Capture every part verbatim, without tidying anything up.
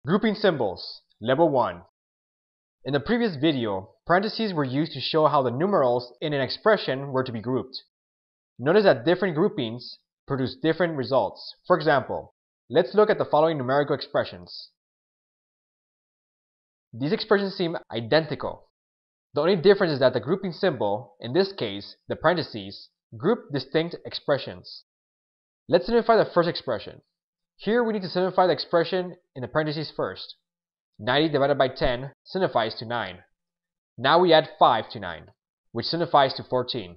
Grouping symbols, level one. In the previous video, parentheses were used to show how the numerals in an expression were to be grouped. Notice that different groupings produce different results. For example, let's look at the following numerical expressions. These expressions seem identical. The only difference is that the grouping symbol, in this case, the parentheses, group distinct expressions. Let's simplify the first expression. Here we need to simplify the expression in the parentheses first. ninety divided by ten signifies to nine. Now we add five to nine, which signifies to fourteen.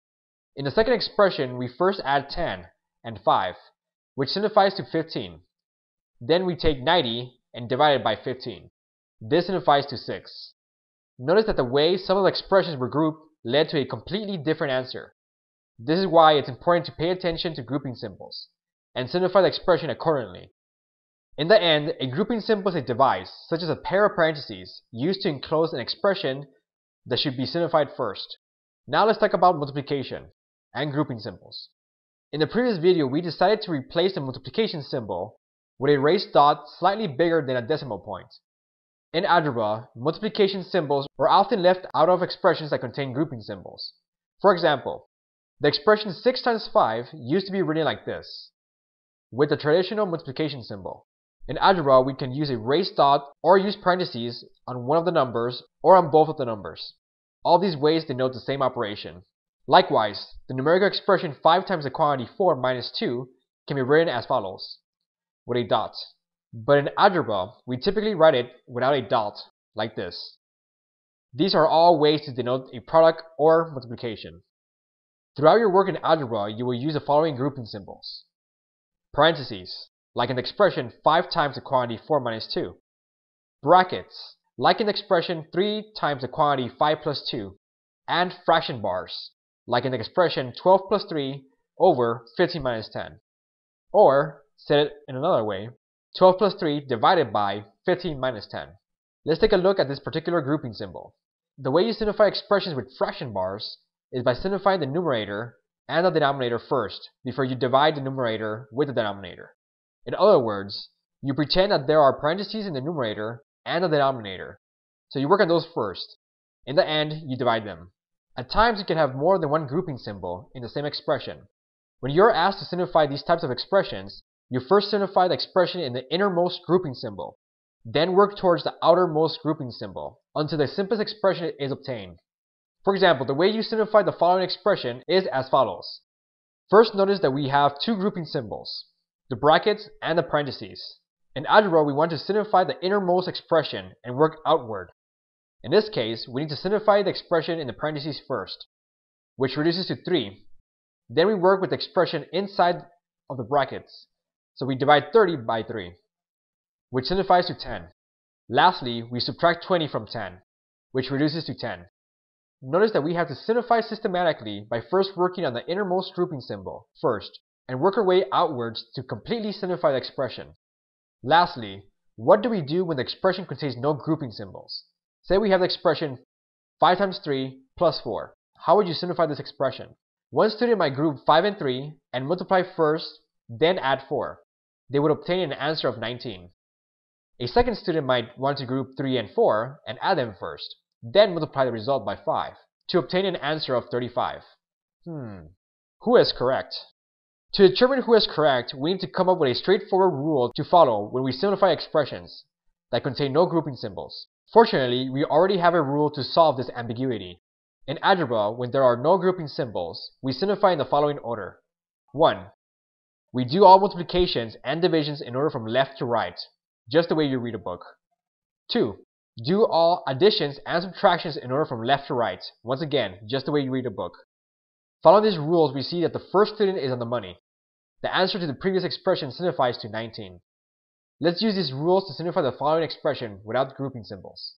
In the second expression, we first add ten and five, which signifies to fifteen. Then we take ninety and divide it by fifteen. This signifies to six. Notice that the way some of the expressions were grouped led to a completely different answer. This is why it's important to pay attention to grouping symbols and simplify the expression accordingly. In the end, a grouping symbol is a device, such as a pair of parentheses, used to enclose an expression that should be simplified first. Now let's talk about multiplication and grouping symbols. In the previous video, we decided to replace the multiplication symbol with a raised dot slightly bigger than a decimal point. In algebra, multiplication symbols were often left out of expressions that contain grouping symbols. For example, the expression six times five used to be written like this, with the traditional multiplication symbol. In algebra, we can use a raised dot or use parentheses on one of the numbers or on both of the numbers. All these ways denote the same operation. Likewise, the numerical expression five times the quantity four minus two can be written as follows, with a dot. But in algebra, we typically write it without a dot, like this. These are all ways to denote a product or multiplication. Throughout your work in algebra, you will use the following grouping symbols. Parentheses, like in the expression five times the quantity four minus two. Brackets, like in the expression three times the quantity five plus two. And fraction bars, like in the expression twelve plus three over fifteen minus ten. Or, said it in another way, twelve plus three divided by fifteen minus ten. Let's take a look at this particular grouping symbol. The way you simplify expressions with fraction bars is by simplifying the numerator and the denominator first before you divide the numerator with the denominator. In other words, you pretend that there are parentheses in the numerator and the denominator, so you work on those first. In the end, you divide them. At times, you can have more than one grouping symbol in the same expression. When you're asked to simplify these types of expressions, you first simplify the expression in the innermost grouping symbol, then work towards the outermost grouping symbol until the simplest expression is obtained. For example, the way you simplify the following expression is as follows. First, notice that we have two grouping symbols, the brackets and the parentheses. In algebra, we want to simplify the innermost expression and work outward. In this case, we need to simplify the expression in the parentheses first, which reduces to three. Then we work with the expression inside of the brackets. So we divide thirty by three, which simplifies to ten. Lastly, we subtract twenty from ten, which reduces to ten. Notice that we have to simplify systematically by first working on the innermost grouping symbol first, and work our way outwards to completely simplify the expression. Lastly, what do we do when the expression contains no grouping symbols? Say we have the expression five times three plus four. How would you simplify this expression? One student might group five and three and multiply first, then add four. They would obtain an answer of nineteen. A second student might want to group three and four and add them first, then multiply the result by five to obtain an answer of thirty-five. Hmm, who is correct? To determine who is correct, we need to come up with a straightforward rule to follow when we simplify expressions that contain no grouping symbols. Fortunately, we already have a rule to solve this ambiguity. In algebra, when there are no grouping symbols, we simplify in the following order. one. We do all multiplications and divisions in order from left to right, just the way you read a book. two. Do all additions and subtractions in order from left to right, once again, just the way you read a book. Following these rules, we see that the first student is on the money. The answer to the previous expression simplifies to nineteen. Let's use these rules to simplify the following expression without grouping symbols.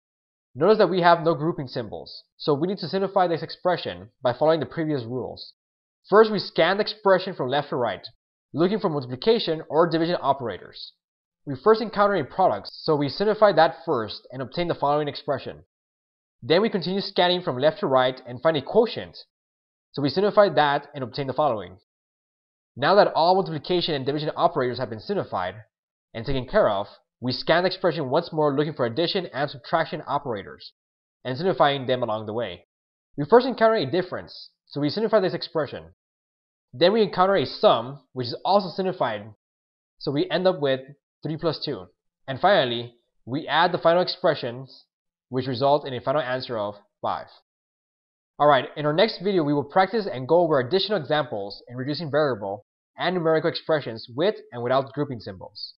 Notice that we have no grouping symbols, so we need to simplify this expression by following the previous rules. First, we scan the expression from left to right, looking for multiplication or division operators. We first encounter a product, so we simplify that first and obtain the following expression. Then we continue scanning from left to right and find a quotient, so we simplify that and obtain the following. Now that all multiplication and division operators have been simplified and taken care of, we scan the expression once more looking for addition and subtraction operators, and simplifying them along the way. We first encounter a difference, so we simplify this expression. Then we encounter a sum, which is also simplified, so we end up with three plus two. And finally, we add the final expressions, which result in a final answer of five. Alright, in our next video we will practice and go over additional examples in reducing variable and numerical expressions with and without grouping symbols.